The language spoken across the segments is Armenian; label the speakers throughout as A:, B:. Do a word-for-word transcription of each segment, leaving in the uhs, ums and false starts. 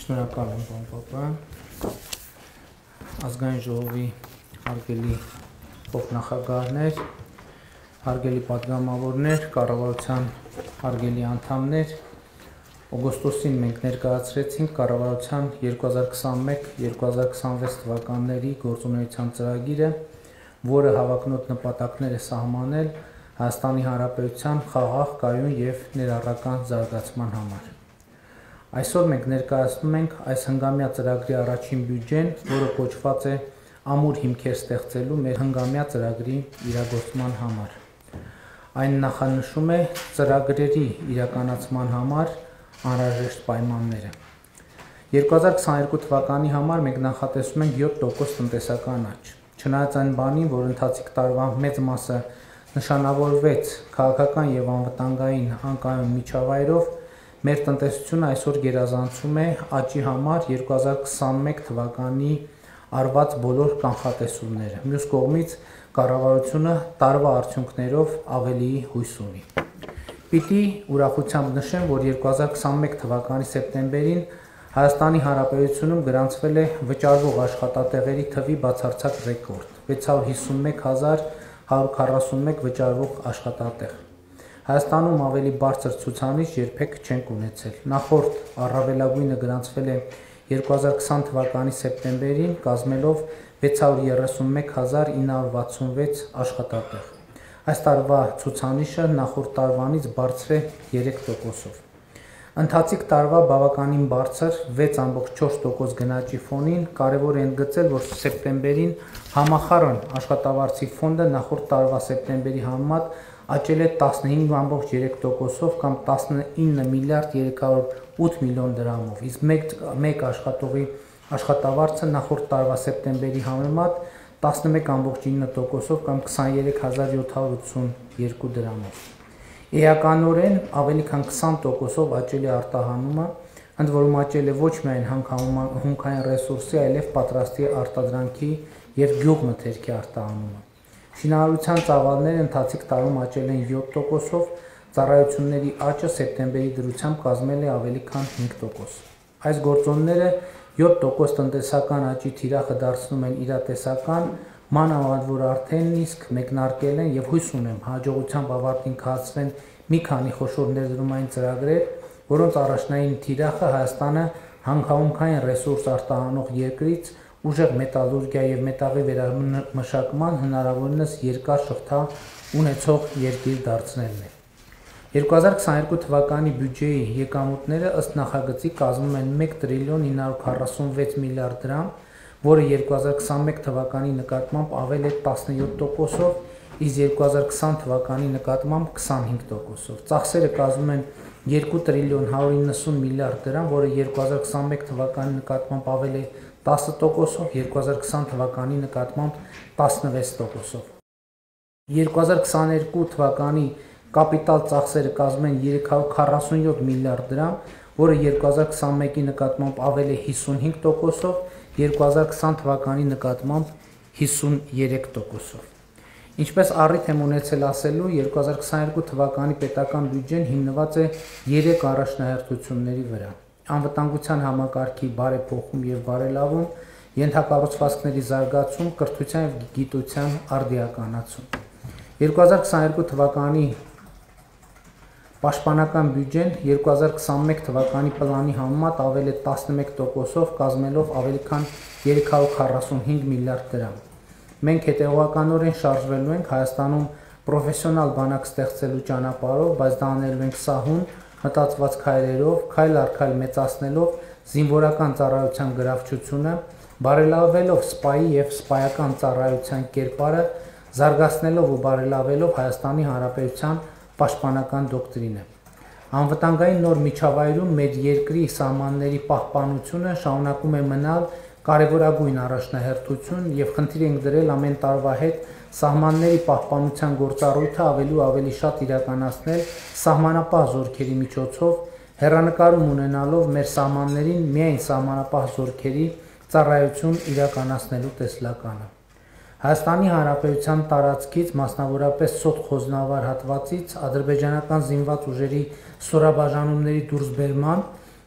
A: Շնորհակալ եմ, պարոն Պապյան, ազգային ժողովի հարգելի փոխնախագահներ, հարգելի պատգամավորներ, կառավարության հարգելի անդամներ, օգոստոսին մենք ներկայացրեցինք կառավարության երկու հազար քսանմեկ երկու հազար քսանվեց թվականների գործունեության ծրագիրը, որը հավակնոտ նպատակներ է սահմանել Հայաստանի Հանրապետության խաղաղ, կայուն և ներառական զարգացման համար։ Այսօր մենք ներկայացնում ենք այս հնգամյա ծրագրի առաջին բյուջեն, որը կոչված է ամուր հիմքեր ստեղծելու մեր հնգամյա ծրագրի իրագործման համար։ Այն նախանշում է ծրագրերի իրականացման համար անհրաժեշտ պայմանները։ երկու հազար քսաներկու թվականի համար մենք նախատեսում ենք յոթ տոկոս տնտեսական աճ։ Չնայած այն բանին, որ ընթացիկ տարվա մեծ մասը նշանավորվեց քաղաքական և անվտանգային անկայուն միջավայրով, մեր տնտեսությունը այսօր գերազանցում է աճի համար երկու հազար քսանմեկ թվականի արված բոլոր կանխատեսումները։ Մյուս կողմից կառավարությունը տարվա արդյունքներով ավելի հույս ունի։ Պիտի ուրախությամբ նշեմ, որ երկու հազար քսանմեկ թվականի սեպտեմբերին Հայաստանի Հանրապետությունում գրանցվել է վճարվող աշխատատեղերի թվի բացարձակ ռեկորդ՝ վեց հարյուր հիսունմեկ հազար հարյուր քառասունմեկ վճարվող աշխատատեղ։ Հայաստանում ավելի բարձր ցուցանիշ երբեք չենք ունեցել։ Նախորդ առավելագույնը գրանցվել է երկու հազար քսան թվականի սեպտեմբերին, կազմելով վեց հարյուր երեսունմեկ հազար ինը հարյուր վաթսունվեց աշխատատեղ։ Այս տարվա ցուցանիշը նախորդ տարվանից բարձր է երեք տոկոսով։ Ընթացիկ տարվա բավականին բարձր վեց ամբողջ չորս տոկոս գնաճի ֆոնին կարևոր է ընդգծել, որ սեպտեմբերին համախառն աշխատավարձի ֆոնդը նախորդ տարվա սեպտեմբերի համեմատ աճել է տասնհինգ ամբողջ երեք տոկոսով կամ տասնինը միլիարդ երեք հարյուր ութ միլիոն դրամով, իսկ մեկ, մեկ աշխատողի աշխատավարձը նախորդ տարվա սեպտեմբերի համեմատ տասնմեկ ամբողջ ինը տոկոսով կամ քսաներեք հազար յոթ հարյուր ութսունյոթ դրամով։ Էականորեն ավելի քան քսան տոկոսով աճել է արտահանումը, ընդ որում աճել է ոչ միայն հումքային ռեսուրսի, այլև պատրաստի արտադրանքի և գյուղմթերքի արտահանումը։ Շինարարության ծավալները ընթացիկ տարում աճել են յոթ տոկոսով, ծառայությունների աճը սեպտեմբերի դրությամբ կազմել է ավելի քան հինգ տոկոս։ Այս գործոնները յոթ տոկոս տնտեսական աճի թիրախը դարձնում են իրատեսական, մանավանդ որ արդեն իսկ մեկնարկել են և հույս ունեմ հաջողությամբ ավարտին կհասցվեն մի քանի խոշոր ներդրումային ծրագրեր, որոնց առաջնային թիրախը Հայաստանը հանքահումքային ռեսուրս արտահանող երկրից ուժեղ մետալուրգիա և մետաղի վերամշակման հնարավորինս երկար շղթա ունեցող երկիր դարձնելն է։ երկու հազար քսաներկու թվականի բյուջեի եկամուտները ըստ նախագծի կազմում են մեկ տրիլիոն ինը հարյուր քառասունվեց միլիարդ դրամ, որը երկու հազար քսանմեկ թվականի նկատմամբ ավել է տասնյոթ տոկոսով, իսկ երկու հազար քսան թվականի նկատմամբ քսանհինգ տոկոսով։ Ծախսերը կազմում են երկու տրիլիոն հարյուր իննսուն միլիարդ դրամ, որը երկու հազար քսանմեկ թվականի նկատմամբ ավել է տասը տոկոսով, երկու հազար քսան թվականի նկատմամբ տասնվեց տոկոսով։ երկու հազար քսաներկու թվականի կապիտալ ծախսերը կազմում են երեք հարյուր քառասունյոթ միլիարդ դրամ, որը երկու հազար քսանմեկի նկատմամբ ավել է հիսունհինգ տոկոսով, երկու հազար քսան թվականի նկատմամբ հիսուներեք տոկոսով։ Ինչպես առիթ եմ ունեցել ասելու, երկու հազար քսաներկու թվականի պետական բյուջեն հիմնված է երեք առաջնահերթությունների վրա՝ անվտանգության համակարգի բարեփոխում և բարելավում, ենթակառուցվածքների զարգացում, կրթության և գիտության արդիականացում։ երկու հազար քսաներկու թվականի պաշտպանական բյուջեն երկու հազար քսանմեկ թվականի պլանի համեմատ ավել է տասնմեկ տոկոսով, կազմելով ավելի քան երեք հարյուր քառասունհինգ միլիարդ դրամ։ Մենք հետևողականորեն շարժվելու ենք Հայաստանում պրոֆեսիոնալ բանակ ստեղծելու ճանապարհով, բայց դա անելու ենք սահուն, մտածված քայլերով, քայլ առ քայլ մեծացնելով զինվորական ծառայության գրավչությունը, բարելավելով սպայի և սպայական ծառայության կերպարը, զարգացնելով ու բարելավելով Հայաստանի Հանրապետության պաշտպանական դոկտրինը։ Անվտանգային նոր միջավայրում մեր երկրի սահմանների պահպանությունը շարունակում է մնալ կարևորագույն առաջնահերթություն և խնդիր ենք դրել ամեն տարվա հետ սահմանների պահպանության գործառույթը ավելի ու ավելի շատ իրականացնել սահմանապահ զորքերի միջոցով, հեռանկարում ունենալով մեր սահմաններին միայն սահմանապահ զորքերի ծառայություն իրականացնելու տեսլականը։ Հայաստանի Հանրապետության տարածքից, մասնավորապես Սոտ Խոզնավար հատվածից ադրբեջանական զինված ուժերի ստորաբաժանումների դուրսբերման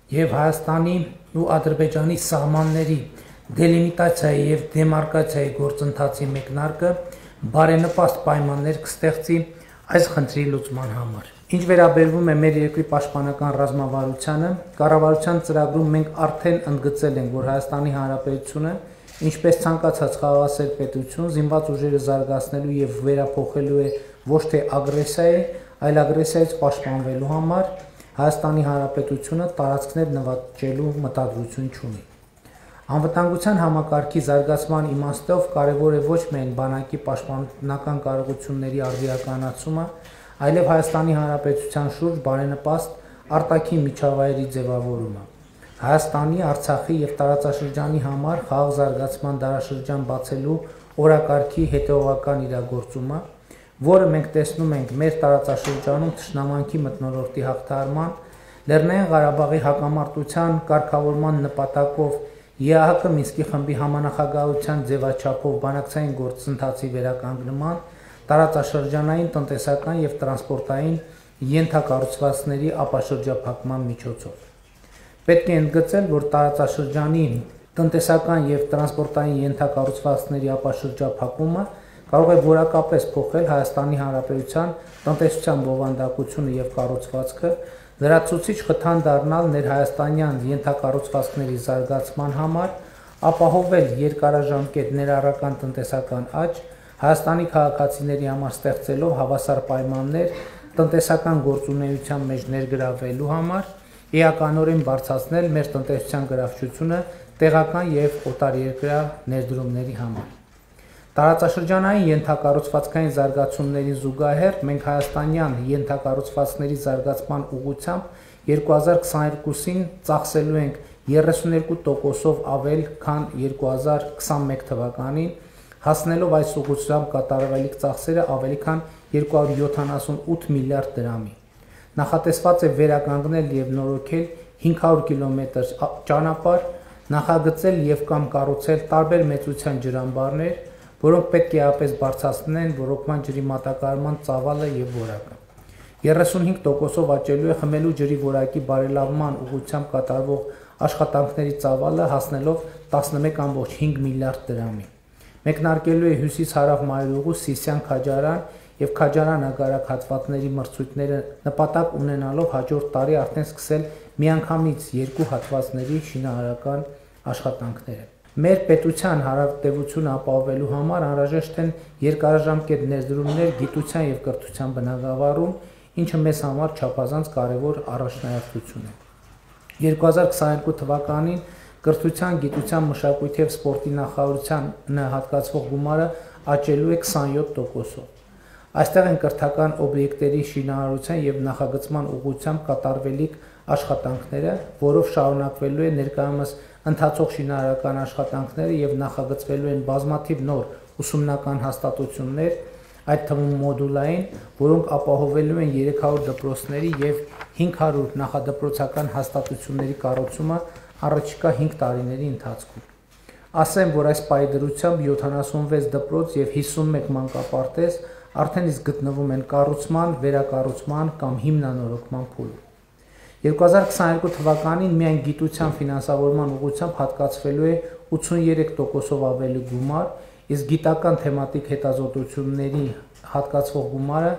A: եւ Հայաստանի ու Ադրբեջանի սահմանների դելիմիտացիայի եւ դեմարկացիայի գործընթացի մեկնարկը բարենպաստ պայմաններ կստեղծի այս խնդրի լուծման համար։ Ինչ վերաբերվում է մեր երկրի պաշտպանական ռազմավարությանը, կառավարության ծրագրում մենք արդեն ընդգծել ենք, որ Հայաստանի Հանրապետությունը, ինչպես ցանկացած խաղաղասեր պետություն, զինված ուժերը զարգացնելու եւ վերափոխելու է ոչ թե ագրեսիայի, այլ ագրեսիայից պաշտպանվելու համար Հայաստանի Հանրապետությունը տարածքներ նվաճելու մտադրություն չունի։ Անվտանգության համակարգի զարգացման իմաստով կարևոր է ոչ միայն բանակի պաշտպանական կարողությունների արդիականացումը, այլև Հայաստանի Հանրապետության շուրջ բարենպաստ արտաքին միջավայրի ձևավորումը։ Հայաստանի, Արցախի եւ տարածաշրջանի համար խաղաղ զարգացման դարաշրջան բացելու օրակարգի հետեւողական իրագործումը, որը մենք տեսնում ենք մեր տարածաշրջանում թշնամանքի մթնոլորտի հաղթահարման, Լեռնային Ղարաբաղի հակամարտության կարգավորման նպատակով Է Ա Հ Կ Մինսկի խմբի համանախագահության ձևաչափով բանակցային գործընթացի վերականգնման, տարածաշրջանային տնտեսական եւ տրանսպորտային ենթակառուցվածքների ապաշրջափակման միջոցով։ Պետք է ընդգծել, որ տարածաշրջանի տնտեսական եւ տրանսպորտային ենթակառուցվածքների ապաշրջափակումը կարող է որակապես փոխել Հայաստանի Հանրապետության տնտեսության բովանդակությունը եւ կառուցվածքը, լրացուցիչ խթան դառնալ ներհայաստանյան ենթակառուցվածքների զարգացման համար, ապահովել երկարաժամկետ ներառական տնտեսական աճ, Հայաստանի քաղաքացիների համար ստեղծելով հավասար պայմաններ տնտեսական գործունեության մեջ ներգրավելու համար, էականորեն բարձրացնել մեր տնտեսության գրավչությունը տեղական եւ օտարերկրյա ներդրումների համար։ Տարածաշրջանային ենթակառուցվածքային զարգացումներին զուգահեռ մենք հայաստանյան ենթակառուցվածքների զարգացման ուղղությամբ երկու հազար քսաներկուսին ծախսելու ենք երեսունյոթ տոկոսով ավել, քան երկու հազար քսանմեկ թվականին, հասնելով այս ուղղությամբ կատարվելիք ծախսերը ավելի քան երկու հարյուր յոթանասունութ միլիարդ դրամի։ Նախատեսված է վերականգնել եւ նորոգել հինգ հարյուր կիլոմետր ճանապարհ, նախագծել եւ կամ կառուցել տարբեր մեծության ջրամբարներ, որոնք պետք է ապես բարձրացնեն ռոռոկման ջրի մատակարարման ծավալը եւ որակը։ երեսունհինգ տոկոսով աճելու է խմելու ջրի որակի բարելավման ուղղությամբ կատարվող աշխատանքների ծավալը, հասնելով տասնմեկ կόμկոմ հինգ միլիարդ դրամի։ Մեկնարկելու է հյուսիս-հարավ մայրուղու Սիսիան-Քաջարան եւ Քաջարան-Ագարակ հատվածների մրցույթները նպատակ ունենալով հաջորդ տարի արդեն սկսել միանգամից երկու հատվածների շինարարական աշխատանքները։ Մեր պետության հարաբերությունը ապահովելու համար անհրաժեշտ են երկարաժամկետ ներդրումներ գիտության եւ կրթության բնագավառում, ինչը մեզ համար չափազանց կարևոր առաջնահերթություն է։ երկու հազար քսաներկու թվականին կրթության, գիտության, մշակույթի եւ սպորտի նախարարության հատկացվող գումարը աճելու է քսանյոթ տոկոսով։ Այստեղ են կրթական օբյեկտերի շինարարության եւ նախագծման ուղղությամբ կատարվելիք աշխատանքները, որով շարունակվելու է ներկայումս ընթացող շինարարական աշխատանքները եւ նախագծվելու են բազմաթիվ նոր ուսումնական հաստատություններ, այդ թվում մոդուլային, որոնք ապահովելու են երեք հարյուր դպրոցների եւ հինգ հարյուր նախադպրոցական հաստատությունների կառուցումը առաջիկա հինգ տարիների ընթացքում։ Ասեմ, որ այս պայդրությամբ յոթանասունվեց դպրոց եւ հիսունմեկ մանկապարտեզ արդեն իսկ գտնվում են կառուցման, վերակառուցման կամ հիմնանորոգման փուլում։ երկու հազար քսաներկու թվականին միայն գիտության ֆինանսավորման ուղղությամբ հատկացվելու է ութսուներեք տոկոսով ավելի գումար, իսկ գիտական թեմատիկ հետազոտությունների հատկացվող գումարը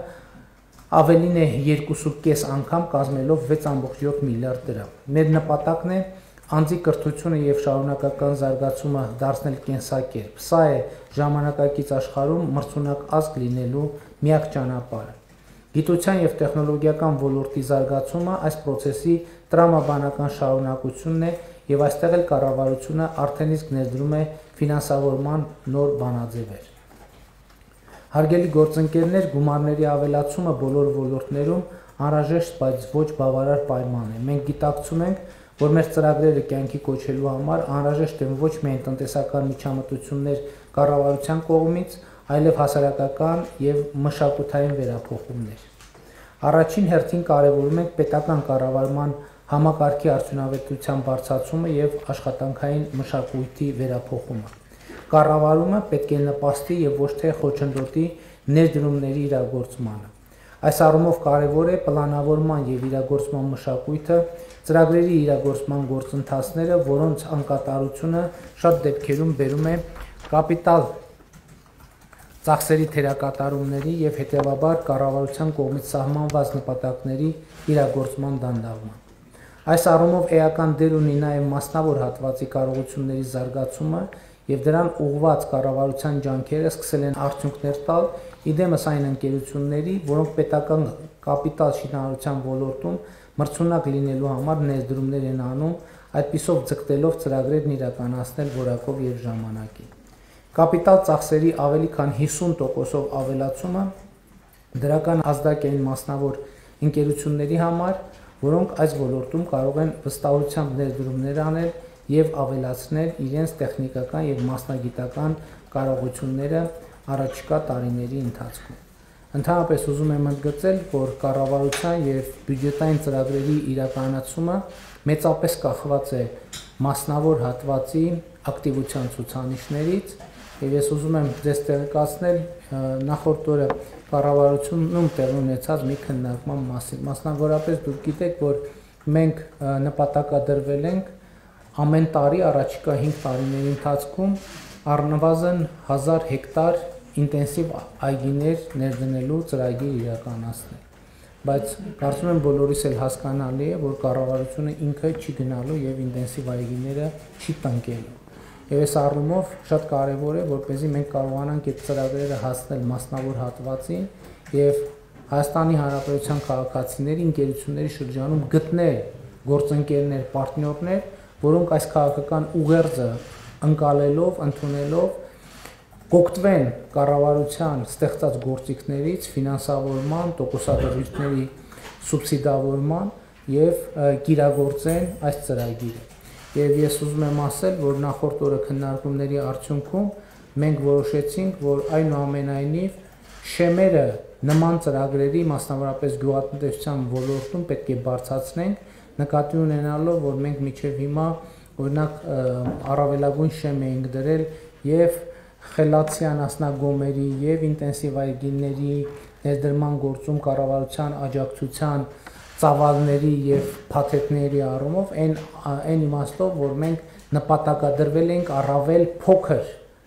A: ավելին է երկու կես անգամ կազմելով վեց կόμկոմ յոթ միլիարդ դրամ։ Մեր նպատակն է անձի կրթությունը եւ շարունակական զարգացումը դարձնել կենսակերպ։ Սա է ժամանակակից աշխարհում մրցունակ ազգ լինելու միակ ճանապարհը։ Գիտության եւ տեխնոլոգիական ոլորտի զարգացումը այս process-ի տրամաբանական շարունակությունն է եւ այստեղ էլ կառավարությունը արդեն իսկ ներդրում է ֆինանսավորման նոր բանաձևեր։ Հարգելի գործընկերներ, գումարների ավելացումը բոլոր ոլորտներում անհրաժեշտ, բայց ոչ բավարար պայման է։ Մենք գիտակցում ենք, որ մեր ծրագրերը կյանքի կոչելու համար անհրաժեշտ են ոչ միայն տնտեսական միջամտություններ կառավարության կողմից, այլև հասարակական եւ մշակութային վերափոխումներ։ Առաջին հերթին կարևորում ենք պետական կառավարման համակարգի արդյունավետության բարձրացումը եւ աշխատանքային մշակույթի վերափոխումը։ Կառավարումը պետք է նպաստի եւ ոչ թե խոչընդոտի ներդրումների իրագործմանը։ Այս առումով կարևոր է պլանավորման եւ իրագործման մշակույթը, ծրագրերի իրագործման գործընթացները, որոնց անկատարությունը շատ դեպքերում բերում է կապիտալ ծախսերի թերակատարումների եւ հետեւաբար կառավարության կողմից սահմանված նպատակների իրագործման դանդաղման։ Այս առումով էական դեր ունի նաեւ մասնավոր հատվածի կարողությունների զարգացումը եւ դրան ուղղված կառավարության ջանքերը սկսել են արդյունքներ տալ իդեմս այն ընկերությունների, որոնք պետական կապիտալ շինարարության ոլորտում մրցունակ լինելու համար ներդրումներ են անում, այդպիսով ձգտելով ծրագրերն իրականացնել որակով եւ ժամանակին։ Կապիտալ ծախսերի ավելի քան հիսուն տոկոսով ավելացումը դրական ազդակ են մասնավոր ընկերությունների համար, որոնք այս ոլորտում կարող են վստահությամբ ներդրումներ անել եւ ավելացնել իրենց տեխնիկական եւ մասնագիտական կարողությունները առաջիկա տարիների ընթացքում։ Ընդհանրապես ուզում եմ ընդգծել, որ կառավարության եւ բյուջետային ծրագրերի իրականացումը մեծապես կախված է մասնավոր հատվածի ակտիվության ցուցանիշներից եւ ես ուզում եմ ձեզ տեղեկացնել նախորդ օրը կառավարությունում տեղի ունեցած մի քննարկման մասին։ Մասնավորապես դուք գիտեք, որ մենք նպատակադրվել ենք ամեն տարի առաջիկա հինգ տարիների ընթացքում առնվազն հազար հեկտար ինտենսիվ այգիներ ներդնելու ծրագիր իրականացնել։ Բայց կարծում եմ բոլորիս էլ հասկանալի է, որ կառավարությունը ինքը չի գնալու եւ ինտենսիվ այգիները չի տնկելու։ Եվ այս առումով շատ կարեւոր է, որպեսզի մենք կարողանանք այդ ծրագրերը հասնել մասնավոր հատվածին եւ Հայաստանի Հանրապետության քաղաքացիների, ընկերությունների շրջանում գտնել գործընկերներ, պարտներներ, որոնք այս քաղաքական ուղերձը ընկալելով, ընդունելով կօգտվեն կառավարության ստեղծած գործիքներից, ֆինանսավորման, տոկոսադրույթների սուբսիդավորման եւ կիրագործեն այս ծրագիրը։ Եվ ես ուզում եմ ասել, որ նախորդ օրը քննարկումների արդյունքում մենք որոշեցինք, որ այնուամենայնիվ շեմերը նման ծրագրերի, մասնավորապես գյուղատնտեսության ոլորտում պետք է բարձրացնենք, նկատի ունենալով, որ մենք մինչև հիմա օրինակ առավելագույն շեմ էինք դրել եւ խելացի անասնագոմերի եւ ինտենսիվ այգիների ներդրման գործում կառավարության աջակցության ծավալների եւ փաթեթների առումով այն այն իմաստով, որ մենք նպատակադրվել ենք առավել փոքր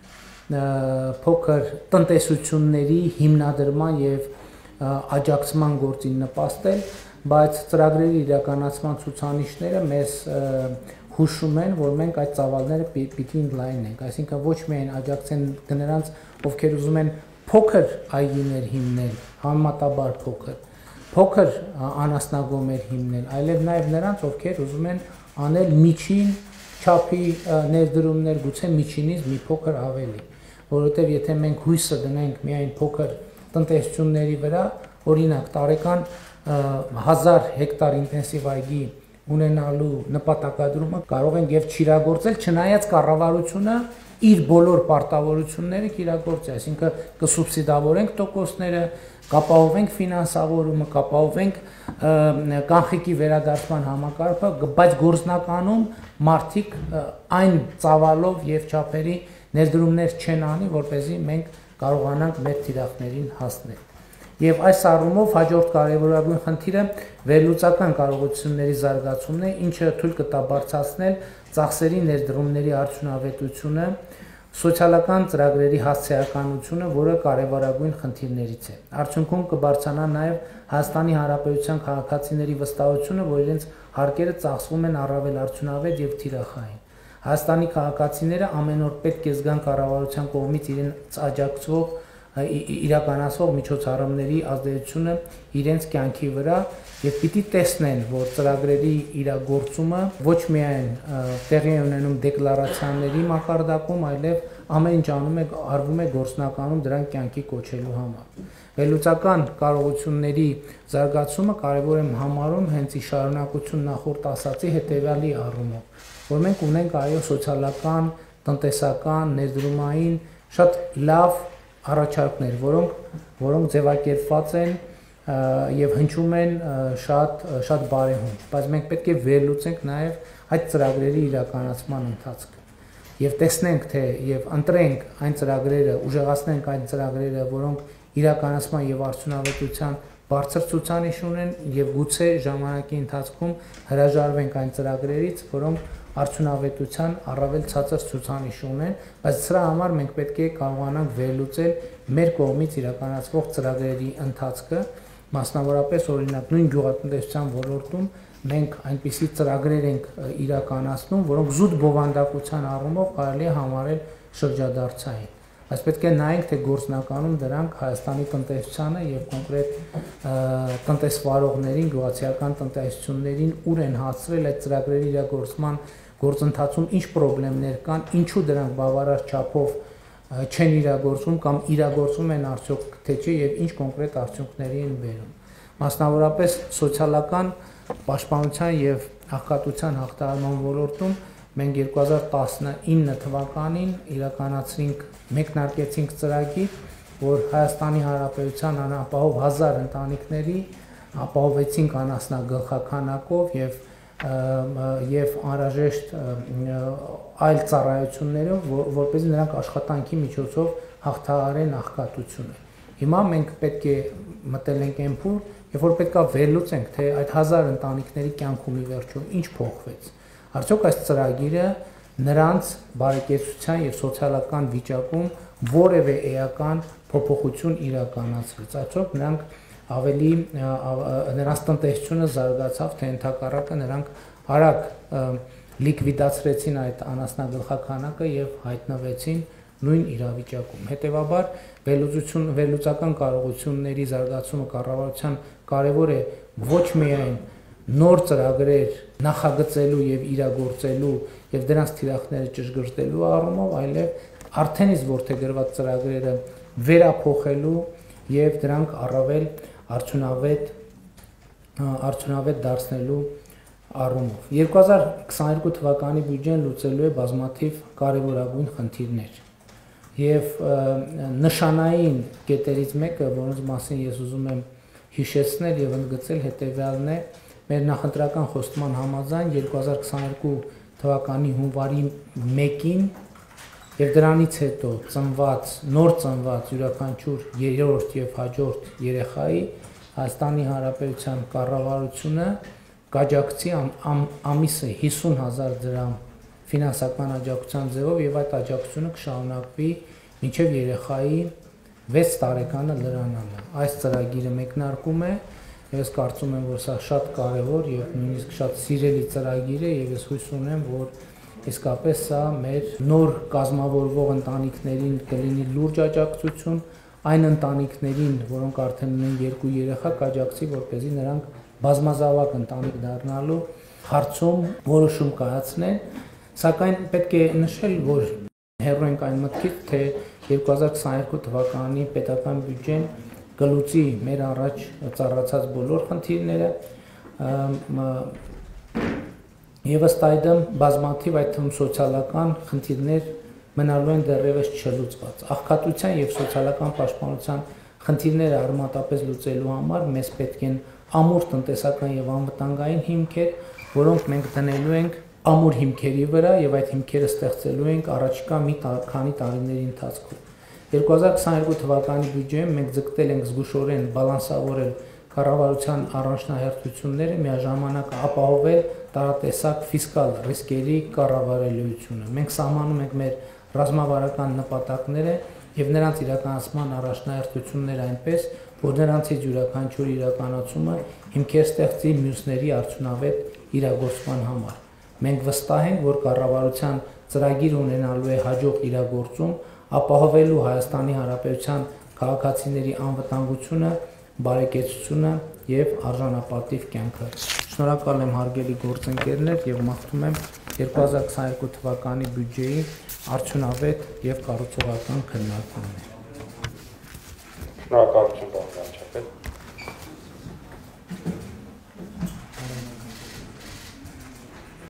A: փոքր տնտեսությունների հիմնադրման եւ աջակցման գործին նպաստել, բայց ծրագրերի իրականացման ցուցանիշները մեզ հուշում են, որ մենք այդ ծավալները պիտի ընդլայնենք, այսինքն ոչ միայն աջակցեն նրանց, ովքեր ուզում են փոքր այգիներ հիմնել, համեմատաբար փոքր, փոքր անասնագոմեր հիմնել, այլև նաև նրանց, ովքեր ուզում են անել միջին չափի ներդրումներ, գուցե միջինից մի փոքր ավելի, որովհետև եթե մենք հույսը դնենք միայն փոքր տնտեսությունների վրա, օրինակ տարեկան հազար հեկտար ինտենսիվ այգի ունենալու նպատակադրումը կարող ենք եւ չիրագործել, չնայած կառավարությունը իր բոլոր պարտավորությունները կիրագործի, այսինքն կսուբսիդավորենք տոկոսները, կապահովենք ֆինանսավորումը, կապահովենք կանխիկի վերադարձման համակարգը, բայց գործնականում մարդիկ այն ծավալով եւ չափերի ներդրումներ չեն անի, որպեսզի մենք կարողանանք մեր թիրախներին հասնել։ Եվ այս առումով հաջորդ կարևորագույն խնդիրը վերլուծական կարողությունների զարգացումն է, ինչը թույլ կտա բարձրացնել ծախսերի ներդրումների արդյունավետությունը, սոցիալական ծրագրերի հասցեականությունը, որը կարևորագույն խնդիրներից է։ Արդյունքում կբարձրանա նաև Հայաստանի Հանրապետության քաղաքացիների վստահությունը, որ իրենց հարկերը ծախսվում են առավել արդյունավետ եւ թիրախային։ Հայաստանի քաղաքացիները ամեն օր պետք է զգան կառավարության կողմից իրենց աջակցվող իրականացվող միջոցառումների ազդեցությունը իրենց կյանքի վրա եւ պիտի տեսնեն, որ ծրագրերի իրագործումը ոչ միայն տեղի է ունենում դեկլարացիաների մակարդակում, այլև ամեն ինչ անում է արվում է գործնականում դրանք կյանքի կոչելու համար։ Վերլուծական կարողությունների զարգացումը կարևոր եմ համարում հենց ի շարունակություն նախորդ ասացի հետեւյալի առումով, որ մենք ունենք այո սոցիալական, տնտեսական, ներդրումային շատ լավ առաջարկներ, որոնք որոնք ձևակերպված են եւ հնչում են շատ շատ բարեհուն, բայց մենք պետք է վերլուծենք նաեւ այդ ծրագրերի իրականացման ընթացքը եւ տեսնենք թե եւ ընտրենք այն ծրագրերը, ուժեղացնենք այն ծրագրերը, որոնք իրականացման եւ արդյունավետության բարձր ցուցանիշ ունեն եւ գուցե ժամանակի ընթացքում հրաժարվենք այն ծրագրերից, որոնք արդյունավետության առավել ցածր ցուցանիշ ունեն, բայց սրա համար մենք պետք է կարողանանք վերլուծել մեր կողմից իրականացվող ծրագրերի ընթացքը, մասնավորապես օրինակ նույն գյուղատնտեսության ոլորտում մենք այնպիսի ծրագրեր ենք իրականացնում, որոնք զուտ բովանդակության առումով կարելի է համարել շրջադարձային։ Այս պետք է նայենք, թե գործնականում դրանք Հայաստանի տնտեսությանը եւ կոնկրետ տնտեսվարողներին, գյուղացիական տնտեսություններին ուր են հասցրել այդ ծրագրերի իրագործման գործընթացում ինչ խնդիրներ կան, ինչու դրանք բավարար չափով չեն իրագործվում կամ իրագործվում են արդյոք թե չէ եւ ինչ կոնկրետ արդյունքների են բերում։ Մասնավորապես սոցիալական պաշտպանության եւ աղքատության հաղթահարման ոլորտում մենք երկու հազար տասնինը թվականին իրականացրինք մեկնարկեցինք ծրագիր, որ Հայաստանի Հանրապետության անապահով հազար ընտանիքների ապահովեցինք անասնագլխաքանակով եւ եւ անհրաժեշտ այլ ծառայություններով, որպեսզի նրանք աշխատանքի միջոցով հաղթահարեն աղքատությունը։ Հիմա մենք պետք է մտել ենք այն փուլ, երբ որ պետք է վերլուծենք, թե այդ հազար ընտանիքների կյանքում ի վերջո ինչ փոխվեց։ Արդյոք այս ծրագիրը նրանց բարեկեցության եւ սոցիալական վիճակում որևէ էական փոփոխություն իրականացրեց։ Արդյոք նրանք ավելի նրանց տնտեսությունը զարգացավ, թե ընդհակառակը նրանք արագ լիկվիդացրեցին այդ անասնագլխաքանակը եւ հայտնվեցին նույն իրավիճակում։ Հետևաբար վերլուծություն վերլուծական կարողությունների զարգացումը կառավարության կարևոր է ոչ միայն նոր ծրագրեր նախագծելու եւ իրագործելու եւ դրանց թիրախները ճշգրտելու առումով, այլև արդեն իսկ որդեգրված ծրագրերը վերափոխելու եւ դրանք առավել արդյունավետ արդյունավետ դարձնելու առումով։ երկու հազար քսաներկու թվականի բյուջեն լուծելու է բազմաթիվ կարևորագույն խնդիրներ եւ նշանային կետերից մեկը, որոնց մասին ես ուզում եմ հիշեցնել եւ ընդգծել, հետեւյալն է. մեր նախընտրական խոստման համաձայն երկու հազար քսաներկու թվականի հունվարի մեկին եւ դրանից հետո ծնված նոր ծնված յուրաքանչյուր երրորդ եւ հաջորդ երեխայի Հայաստանի Հանրապետության կառավարությունը կաջակցի ամիսը հիսուն հազար դրամ ֆինանսական աջակցության ձևով եւ այդ աջակցությունը կշարունակվի մինչեւ երեխայի վեց տարեկանը լրանալը։ Այս ծրագիրը մեկնարկում է եւ ես կարծում եմ, որ սա շատ կարեւոր եւ նույնիսկ շատ սիրելի ծրագիր է եւ ես հույս ունեմ, որ իսկապես սա մեր նոր կազմավորվող ընտանիքներին կլինի լուրջ աջակցություն, այն ընտանիքներին, որոնք արդեն ունեն երկու երեխա, կաջակցի, որպեսզի նրանք բազմազավակ ընտանիք դառնալու հարցում որոշում կայացնեն, սակայն պետք է նշել, որ հեռու ենք այն մտքից, թե երկու հազար քսաներկու թվականի պետական բյուջեն կլուծի մեր առաջ ծառացած բոլոր խնդիրները եւ ըստ այդմ բազմաթիվ այդ թվում սոցիալական խնդիրներ մնալու են դեռևս չլուծված։ Աղքատության եւ սոցիալական պաշտպանության խնդիրները արմատապես լուծելու համար մեզ պետք են ամուր տնտեսական եւ անվտանգային հիմքեր, որոնք մենք դնելու ենք ամուր հիմքերի վրա եւ այդ հիմքերը ստեղծելու ենք առաջիկա մի քանի տարիների ընթացքում։ երկու հազար քսաներկու թվականի բյուջեում մենք ձգտել ենք զգուշորեն բալանսավորել կառավարության առանձնահերթությունները, միաժամանակ ապահովել տարատեսակ ֆիսկալ ռիսկերի կառավարելիությունը։ Մենք սահմանում ենք մեր ռազմավարական նպատակները եւ նրանց իրականացման առաջնահերթությունները այնպես, որ նրանցից յուրաքանչյուր իրականացումը հիմքեր ստեղծի մյուսների արդյունավետ իրագործման համար։ Մենք վստահ ենք, որ կառավարության ծրագիր ունենալու է հաջող իրագործում, ապահովելու Հայաստանի Հանրապետության քաղաքացիների անվտանգությունը, բարեկեցությունը եւ արժանապատիվ կյանքը։ Շնորհակալ եմ հարգելի գործընկերներ եւ մաղթում եմ երկու հազար քսաներկու թվականի բյուջեի արդյունավետ եւ կառուցողական քննարկումներ։
B: Շնորհակալություն, պարոն